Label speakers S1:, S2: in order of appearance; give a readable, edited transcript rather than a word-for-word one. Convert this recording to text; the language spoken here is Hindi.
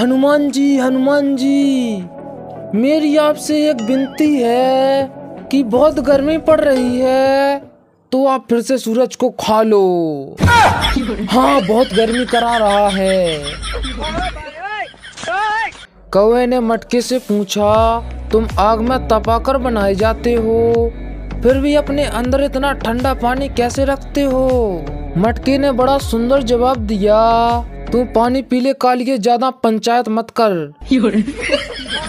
S1: हनुमान जी, मेरी आपसे एक विनती है कि बहुत गर्मी पड़ रही है, तो आप फिर से सूरज को खा लो। हाँ, बहुत गर्मी करा रहा है। कौवे ने मटके से पूछा, तुम आग में तपाकर बनाए जाते हो, फिर भी अपने अंदर इतना ठंडा पानी कैसे रखते हो? मटके ने बड़ा सुंदर जवाब दिया, तुम पानी पी ले कालिए, ज्यादा पंचायत मत कर।